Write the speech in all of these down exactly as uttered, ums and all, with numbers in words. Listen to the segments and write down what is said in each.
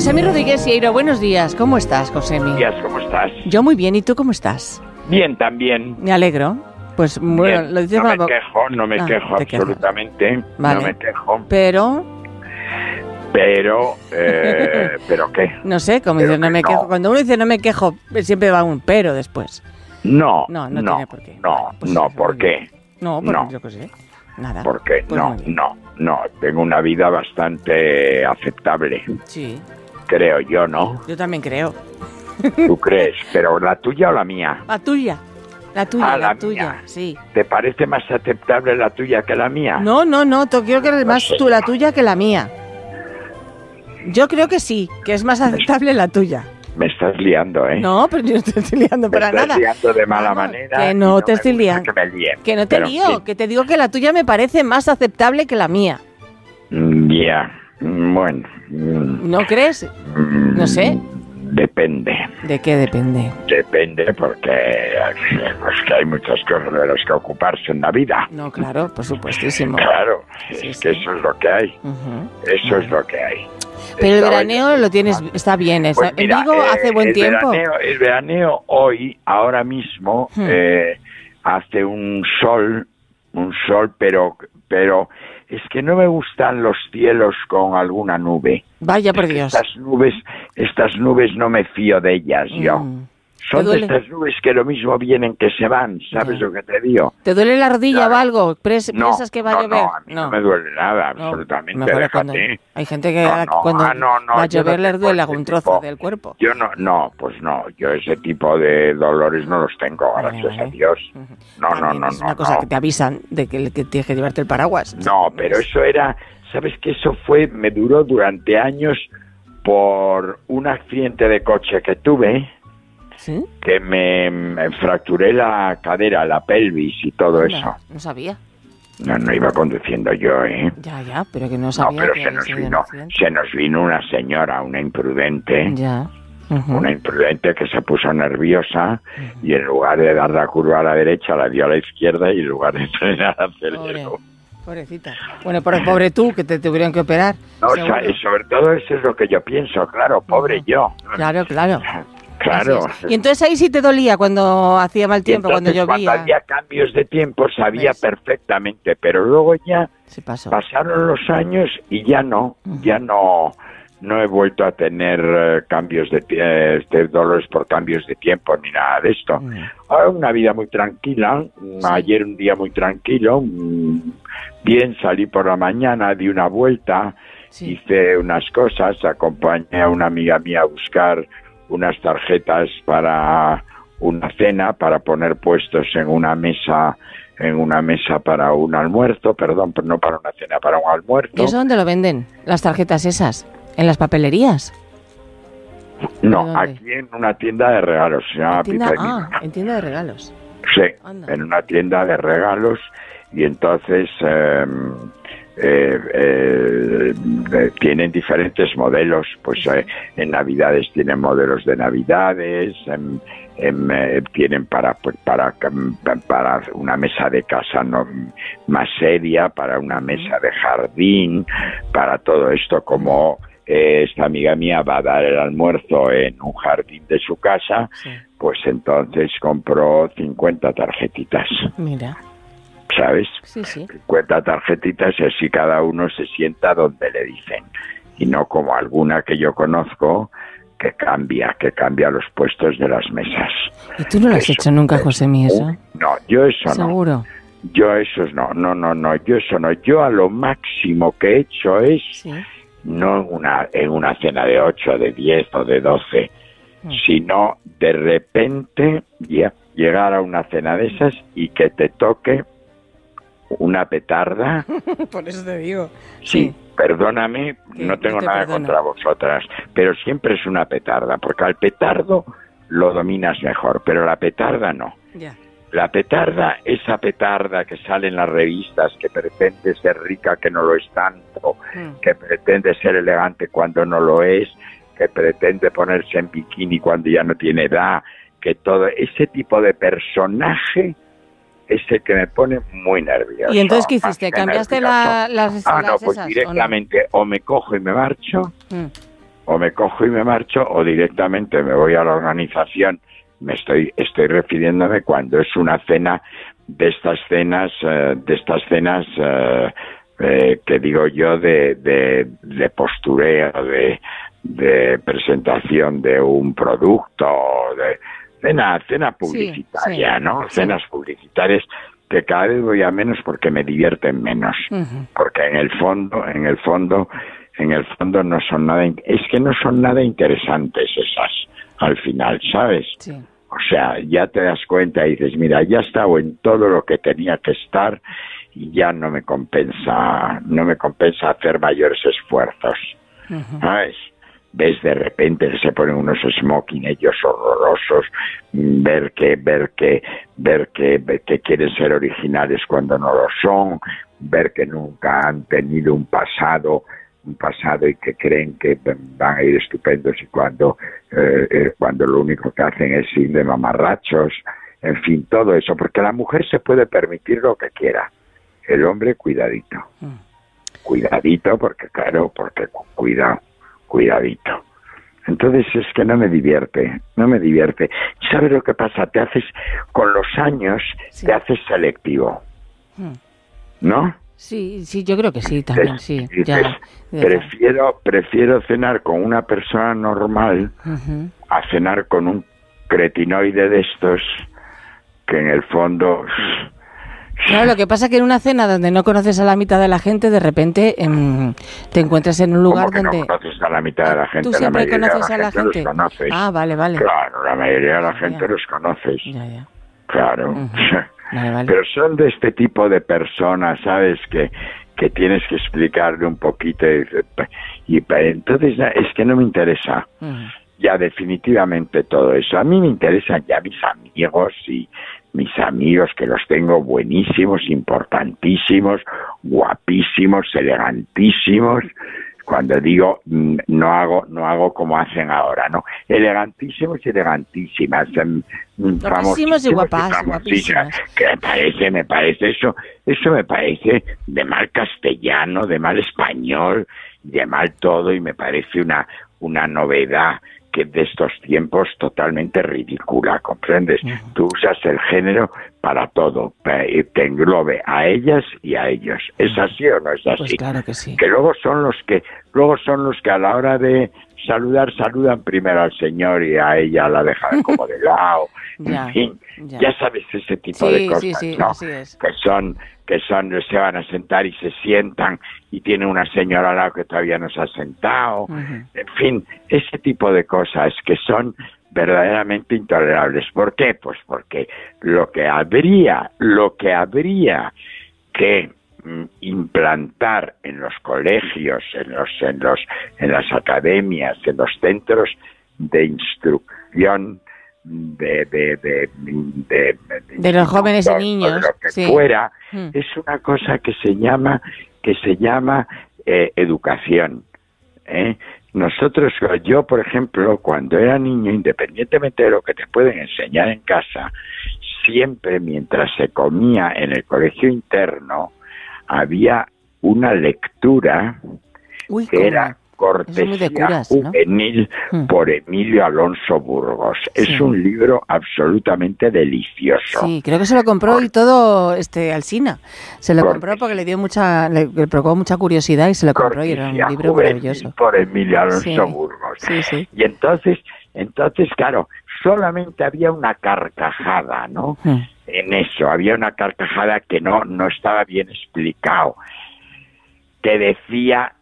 Josemi Rodríguez Sierra, buenos días. ¿Cómo estás, Josemi? Buenos días, ¿cómo estás? Yo muy bien, ¿y tú cómo estás? Bien, también. Me alegro. Pues bueno, bien. lo dices no para... me quejo, no me ah, quejo absolutamente. Vale. No me quejo. Pero... Pero, eh, ¿pero qué? No sé, como Pero dices, no que me no. quejo. Cuando uno dice no me quejo, siempre va un pero después. No, No, no, no, tiene por qué. no, Pues no, eso, ¿por muy bien. qué? No, porque No. yo qué sé. Nada. Porque Pues no, muy bien. no, no. Tengo una vida bastante aceptable, Sí, creo yo, ¿no? yo también creo. ¿Tú crees? ¿Pero la tuya o la mía? La tuya. La tuya, Ah, la, la tuya, mía. sí. ¿Te parece más aceptable la tuya que la mía? No, no, no, to- creo que es más sé. tú la tuya que la mía. Yo creo que sí, que es más aceptable la tuya. Me estás liando, ¿eh? No, pero yo no te estoy liando me para estás nada. liando de mala Vamos, manera. que y no te me estoy gusta liando. Que me líen. Que no te Pero, lío, sí. que te digo que la tuya me parece más aceptable que la mía. Mm, Ya, mm, bueno. mm, ¿No crees? mm, No sé. Depende, ¿De qué depende? depende porque pues, que hay muchas cosas de las que ocuparse en la vida. No, claro, por supuestísimo. Claro, Sí, es sí. que eso es lo que hay, Ujú. eso es lo que hay. Pero el Estaba veraneo yo- lo tienes, está bien. Está, Pues mira, en Vigo eh, hace buen el tiempo. Veraneo, el veraneo hoy, ahora mismo, Hmm. eh, hace un sol, un sol, pero, pero es que no me gustan los cielos con alguna nube. Vaya por Es que Dios. Estas nubes, estas nubes no me fío de ellas yo. Mm. Son de duele? estas nubes que lo mismo vienen que se van, ¿sabes Ya. lo que te digo? ¿Te duele la rodilla Claro. o algo? ¿Pres- No, ¿Piensas que va no, a llover? no, a mí no, me duele nada, No, absolutamente, mejor es cuando- déjate. hay gente que No, a la- no, cuando ah, no, no, va a yo no llover les tengo duele ese algún trozo tipo. del cuerpo. Yo no, no, pues no, yo ese tipo de dolores no los tengo, Vale, gracias vale. a Dios. Ujú. No, no, También no, es una no, cosa no. que te avisan de que, que tienes que llevarte el paraguas. No, pero es- eso era, ¿sabes qué? Eso fue, me duró durante años por un accidente de coche que tuve, ¿Sí? que me, me fracturé la cadera, la pelvis y todo Anda, eso. No sabía. No, no iba conduciendo yo, ¿eh? Ya, ya, pero que no No, sabía pero que se había nos sido un vino, accidente. se nos vino una señora, una imprudente, Ya. Ujú. una imprudente que se puso nerviosa y en lugar de dar la curva a la derecha la dio a la izquierda y en lugar de frenar Pobre, aceleró. pobrecita. Bueno, pero pobre tú, que te tuvieron que operar. No, o seguro. sea, y sobre todo eso es lo que yo pienso, claro, pobre Ujú. yo. Claro, claro. Claro. Así es. Y entonces ahí sí te dolía cuando hacía mal Y tiempo, cuando entonces, llovía. cuando había cambios de tiempo sabía ¿Ves? perfectamente, pero luego ya Se pasó. pasaron los años y ya no, Ujú. ya no, no he vuelto a tener eh, cambios de, tie- eh, este, dolores por cambios de tiempo ni nada de esto. Mm. Ahora una vida muy tranquila, Sí. ayer un día muy tranquilo, mm, bien, salí por la mañana, di una vuelta, Sí. hice unas cosas, acompañé a una amiga mía a buscar unas tarjetas para una cena, para poner puestos en una mesa, en una mesa para un almuerzo, perdón, no para una cena, para un almuerzo. ¿Y eso dónde lo venden? Las tarjetas esas. ¿En las papelerías? No, ¿Dónde? aquí en una tienda de regalos, se llama En tienda, Pipa y ah, Mina. en tienda de regalos. Sí, Anda. en una tienda de regalos y entonces eh, eh, eh, eh, tienen diferentes modelos, pues eh, en Navidades tienen modelos de Navidades, en, en, eh, tienen para, pues, para para una mesa de casa no más seria, para una mesa de jardín, para todo esto como eh, esta amiga mía va a dar el almuerzo en un jardín de su casa, Sí. pues entonces compró cincuenta tarjetitas, Mira. ¿sabes? Sí, sí. cincuenta tarjetitas y así cada uno se sienta donde le dicen. Y no como alguna que yo conozco que cambia, que cambia los puestos de las mesas. ¿Y tú no lo has Eso hecho nunca, es Josemi, eso? un- No, yo eso no. ¿Seguro? Yo eso no, no, no, no, yo eso no. Yo a lo máximo que he hecho es, Sí. no en una, en una cena de ocho, de diez o de doce, Mm. sino de repente ya, llegar a una cena de esas y que te toque una petarda. Por eso te digo. Sí, perdóname, Que no no tengo te nada perdono. contra vosotras, pero siempre es una petarda, porque al petardo lo dominas mejor, pero la petarda no. Ya. La petarda, esa petarda que sale en las revistas, que pretende ser rica, que no lo es tanto, Mm. que pretende ser elegante cuando no lo es, que pretende ponerse en bikini cuando ya no tiene edad, que todo ese tipo de personaje es el que me pone muy nervioso. ¿Y entonces qué más hiciste? que ¿Cambiaste nervioso. la, las Ah, las no, pues esas, o no? directamente o, me cojo y me marcho, Mm. o me cojo y me marcho, o directamente me voy a la organización. Me estoy, estoy refiriéndome cuando es una cena de estas cenas, eh, de estas cenas eh, eh, que digo yo de, de, de postureo, de, de presentación de un producto, de cena, cena publicitaria, sí, sí, ¿no? Sí. Cenas publicitarias que cada vez voy a menos porque me divierten menos, uh-huh. porque en el fondo, en el fondo, en el fondo no son nada, es que no son nada interesantes esas, al final, ¿sabes? Sí. O sea, ya te das cuenta y dices, mira, ya he estado en todo lo que tenía que estar y ya no me compensa, no me compensa hacer mayores esfuerzos, uh-huh. ¿sabes? Ves de repente que se ponen unos smoking ellos horrorosos, ver que, ver que, ver que, ver que quieren ser originales cuando no lo son, ver que nunca han tenido un pasado, un pasado y que creen que van a ir estupendos y cuando, eh, eh, cuando lo único que hacen es ir de mamarrachos, en fin, todo eso, porque la mujer se puede permitir lo que quiera, el hombre cuidadito, mm. cuidadito porque claro, porque cuidado. Cuidadito. Entonces es que no me divierte, no me divierte. ¿Sabes lo que pasa? Te haces, con los años, sí. te haces selectivo, ¿no? Sí, sí, yo creo que sí, también, Des, sí. Dices, ya, ya. Prefiero, prefiero cenar con una persona normal uh-huh. a cenar con un cretinoide de estos que en el fondo... Claro, lo que pasa es que en una cena donde no conoces a la mitad de la gente, de repente eh, te encuentras en un lugar ¿Cómo que donde... no conoces a la mitad de la gente? ¿Tú siempre la conoces de la a la gente? gente? Los Ah, vale, vale. Claro, la mayoría de la ya, gente ya. los conoces. Ya, ya. Claro. Uh-huh. Vale, vale. Pero son de este tipo de personas, ¿sabes? Que, que tienes que explicarle un poquito. Y, y entonces es que no me interesa. Uh-huh. Ya definitivamente todo eso. A mí me interesan ya mis amigos y mis amigos que los tengo buenísimos, importantísimos, guapísimos, elegantísimos. Cuando digo no hago no hago como hacen ahora, ¿no? Elegantísimos y elegantísimas, guapísimos y guapas, guapísimas. Que me parece, me parece eso, eso me parece de mal castellano, de mal español, de mal todo y me parece una una novedad que de estos tiempos totalmente ridícula, ¿comprendes? Uh-huh. Tú usas el género para todo, que englobe a ellas y a ellos. ¿Es así o no es así? Pues claro que sí. Que luego son los que, luego son los que a la hora de saludar, saludan primero al señor y a ella la dejan como de lado. ya, en fin, ya. ya sabes ese tipo sí, de cosas, sí, sí, ¿no? Así es. Que son, que son, se van a sentar y se sientan y tiene una señora al lado que todavía no se ha sentado. Uh-huh. En fin, ese tipo de cosas que son verdaderamente intolerables. ¿Por qué? Pues porque lo que habría, lo que habría que mm, implantar en los colegios, en los, en los, en las academias, en los centros de instrucción de de de, de, de, de los jóvenes y niños, lo que sí. fuera, mm. es una cosa que se llama que se llama eh, educación. ¿eh? Nosotros, yo por ejemplo, cuando era niño, independientemente de lo que te pueden enseñar en casa, siempre mientras se comía en el colegio interno, había una lectura Uy, que ¿cómo? era Cortesía curas, juvenil, ¿no? por Emilio Alonso Burgos. Sí. Es un libro absolutamente delicioso. Sí, creo que se lo compró por... y todo este Alsina. Se lo Cortesía. compró porque le dio mucha, le, le provocó mucha curiosidad y se lo compró Cortesía y era un libro maravilloso. Por Emilio Alonso sí. Burgos. Sí, sí. Y entonces, entonces, claro, solamente había una carcajada, ¿no? Hmm. En eso, había una carcajada que no, no estaba bien explicado, que decía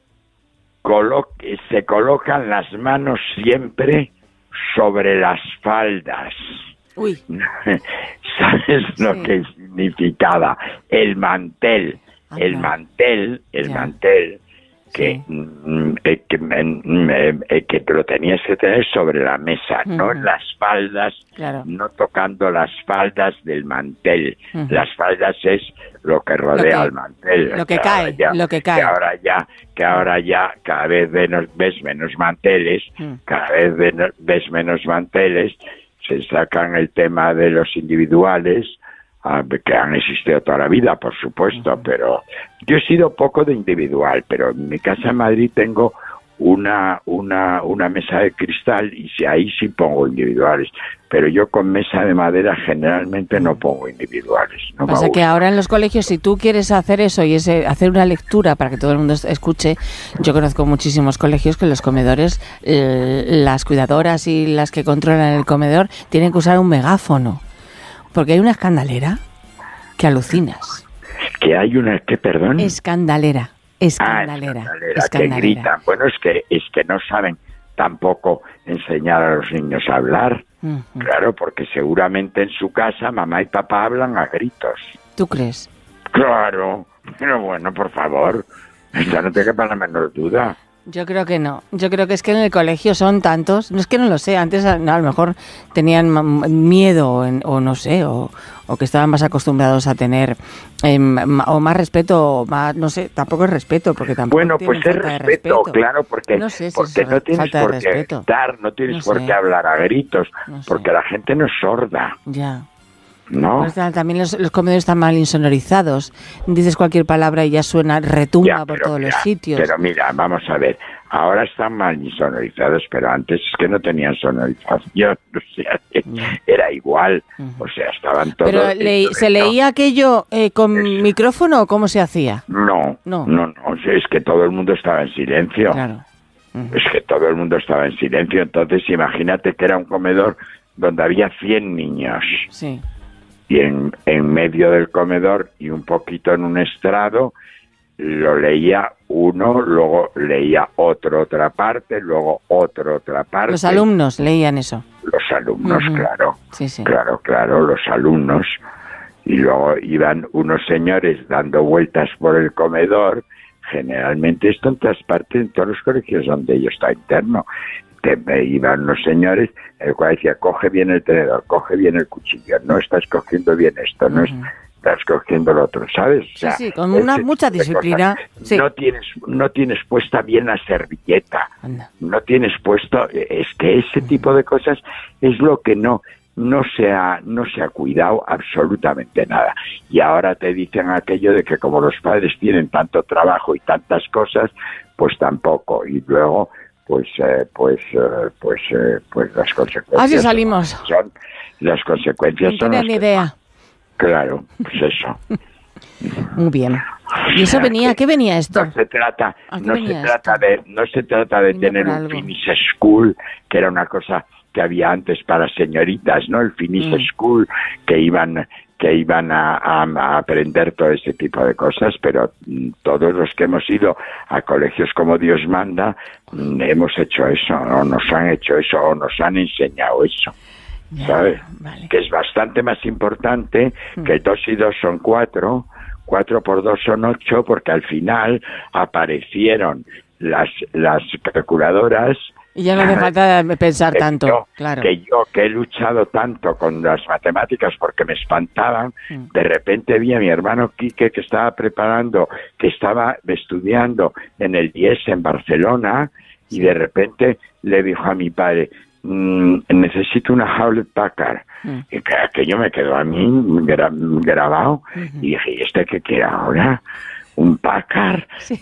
Colo- se colocan las manos siempre sobre las faldas. Uy. ¿Sabes lo sí. que significaba? El mantel, ah, el claro. mantel, el ya. mantel, que, sí. mm, eh, que, mm, eh, que lo tenías que tener sobre la mesa, uh-huh. no en las faldas, claro. no tocando las faldas del mantel. Uh-huh. Las faldas es lo que rodea lo que, al mantel. Lo que, que cae, ya, lo que cae. Que ahora ya, que ahora ya cada vez menos, ves menos manteles, uh-huh. cada vez ven, ves menos manteles, se sacan el tema de los individuales, que han existido toda la vida, por supuesto, uh-huh. pero yo he sido poco de individual, pero en mi casa en Madrid tengo una, una, una mesa de cristal y si ahí sí pongo individuales. Pero yo con mesa de madera generalmente no pongo individuales. No pasa que ahora en los colegios, si tú quieres hacer eso y ese, hacer una lectura para que todo el mundo escuche, yo conozco muchísimos colegios que en los comedores, eh, las cuidadoras y las que controlan el comedor tienen que usar un megáfono, porque hay una escandalera que alucinas. Que hay una, ¿qué, perdón? Escandalera, escandalera, ah, escandalera, escandalera. Que gritan. Bueno, es que, es que no saben tampoco enseñar a los niños a hablar. Uh-huh. Claro, porque seguramente en su casa mamá y papá hablan a gritos. ¿Tú crees? Claro, pero bueno, por favor, ya no te quepa la menor duda. Yo creo que no. Yo creo que es que en el colegio son tantos. No es que no lo sé. Antes no, a lo mejor tenían miedo en, o no sé, o, o que estaban más acostumbrados a tener eh, o más respeto, o más, no sé, tampoco es respeto, porque tampoco bueno, pues es respeto, respeto, claro, porque no, sé si porque no tienes por qué gritar, no tienes no por qué hablar a gritos, no porque la gente no es sorda. Ya. ¿No? Pues también los, los comedores están mal insonorizados. Dices cualquier palabra y ya suena, retumba ya, por todos mira, los sitios. Pero mira, vamos a ver. Ahora están mal insonorizados, pero antes es que no tenían sonorización. O sea, era igual. Uh-huh. O sea, estaban todos... ¿Pero le, se leía aquello eh, con es... micrófono o cómo se hacía? No, no, no, no. Es que todo el mundo estaba en silencio. Claro. Uh-huh. Es que todo el mundo estaba en silencio. Entonces, imagínate que era un comedor donde había cien niños. Sí. Y en, en medio del comedor y un poquito en un estrado lo leía uno, luego leía otro otra parte, luego otro otra parte. Los alumnos leían eso. Los alumnos, uh-huh. claro, sí, sí. claro, claro, los alumnos. Y luego iban unos señores dando vueltas por el comedor. Generalmente esto en todas partes, en todos los colegios donde yo está interno. Que iban los señores, el cual decía, coge bien el tenedor, coge bien el cuchillo, no estás cogiendo bien esto, no uh-huh. estás cogiendo lo otro, ¿sabes? O sea, sí, sí, con una mucha disciplina. Sí. No tienes no tienes puesta bien la servilleta, Anda. no tienes puesto, es que ese uh-huh. tipo de cosas es lo que no no se ha no se ha cuidado absolutamente nada. Y ahora te dicen aquello de que como los padres tienen tanto trabajo y tantas cosas, pues tampoco. Y luego pues eh, pues eh, pues eh, pues las consecuencias así salimos son las consecuencias no son tenía ni idea que, claro, pues eso. Muy bien. ¿Y eso venía? ¿Qué venía esto? No se trata no se trata esto? de no se trata de Venía tener un algo. Finish School, que era una cosa que había antes para señoritas, ¿no? El Finish mm. School, que iban que iban a, a, a aprender todo ese tipo de cosas, pero mm, todos los que hemos ido a colegios como Dios manda, mm, hemos hecho eso, o nos han hecho eso, o nos han enseñado eso, ya, ¿sabes? Vale. Que es bastante más importante mm. que dos y dos son cuatro, cuatro por dos son ocho, porque al final aparecieron las, las calculadoras. Y ya no hace falta pensar que tanto, yo, claro. Que yo, que he luchado tanto con las matemáticas porque me espantaban, mm. de repente vi a mi hermano Quique que estaba preparando, que estaba estudiando en el I E S en Barcelona, sí. y de repente le dijo a mi padre, mmm, necesito una Hewlett Packard. Mm. Y que aquello me quedó a mí gra grabado, mm-hmm. y dije, ¿y este qué quiere ahora? ¿Un Packard? Sí.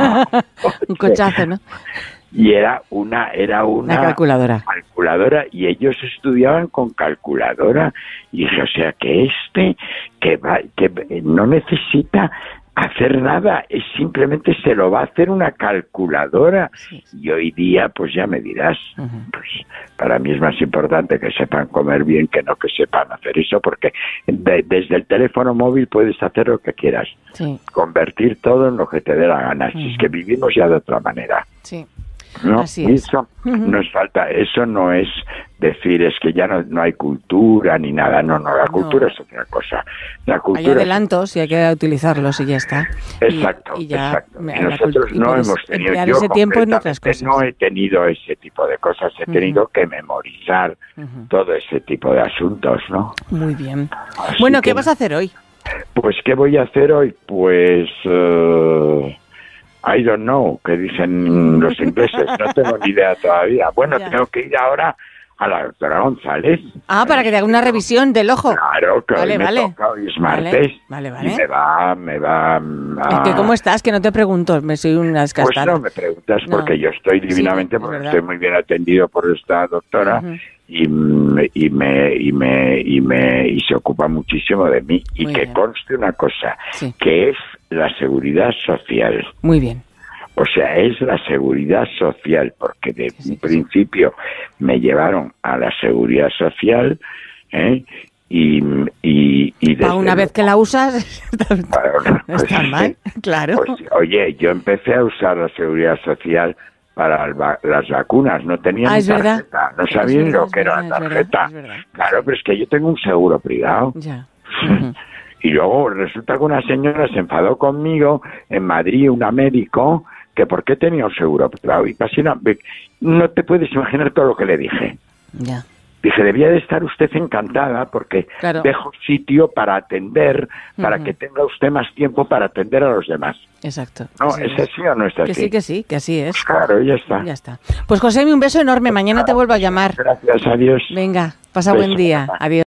Un cochazo, ¿no? Y era una era una, una calculadora. calculadora y ellos estudiaban con calculadora y dije, o sea que este que va que no necesita hacer nada, es simplemente se lo va a hacer una calculadora. Sí. Y hoy día pues ya me dirás, uh-huh. pues para mí es más importante que sepan comer bien que no que sepan hacer eso, porque de, desde el teléfono móvil puedes hacer lo que quieras, sí. convertir todo en lo que te dé la gana, uh-huh. si es que vivimos ya de otra manera. Sí. ¿No? Así es. Eso uh-huh. nos falta, eso no es decir es que ya no, no hay cultura ni nada, no, no, la cultura no. es otra cosa. La cultura hay adelantos es... y hay que utilizarlos y ya está. Exacto, y, y ya exacto. Y nosotros no hemos tenido, yo ese tiempo en otras cosas. No he tenido ese tipo de cosas, he uh-huh. tenido que memorizar uh-huh. todo ese tipo de asuntos, ¿no? Muy bien. Así bueno, ¿qué que, vas a hacer hoy? Pues, ¿qué voy a hacer hoy? Pues... Uh... I don't know, que dicen los ingleses, no tengo ni idea todavía. Bueno, ya. tengo que ir ahora a la doctora González. Ah, para que te haga una revisión del ojo. Claro, que vale, hoy me vale. toca, hoy es martes. Vale, vale, vale. Y me va, me va... A... Es que, ¿cómo estás? Que no te pregunto, me soy una descastada. Pues no me preguntas, No. porque yo estoy divinamente, Sí, porque verdad. estoy muy bien atendido por esta doctora. Uh-huh. Y, y me y me y me y se ocupa muchísimo de mí. Y Muy que bien. conste una cosa, Sí. que es la seguridad social. Muy bien. O sea, es la seguridad social, porque de Sí, sí, un sí. principio me llevaron a la seguridad social, ¿eh? y y, y Pa, una vez que la usas, Bueno, no está pues, mal, claro. pues, oye, yo empecé a usar la seguridad social para el va- las vacunas, no tenía Ah, ni es verdad. tarjeta, no Es sabía ni verdad, lo es que era verdad, la es verdad, tarjeta. es verdad. Claro, pero es que yo tengo un seguro privado. Ya. Ujú. Y luego resulta que una señora se enfadó conmigo en Madrid, una médico, que por qué tenía un seguro privado. Y casi no, no te puedes imaginar todo lo que le dije. Ya. Dije, debía de estar usted encantada porque Claro. dejo sitio para atender, para Ujú. que tenga usted más tiempo para atender a los demás. Exacto. ¿No? Así ¿Es así o no es así? Que sí, que sí, que así es. Claro, ya está. Ya está. Pues Josemi, un beso enorme. Mañana te vuelvo a llamar. Gracias, adiós. Venga, pasa Beso. buen día. Adiós.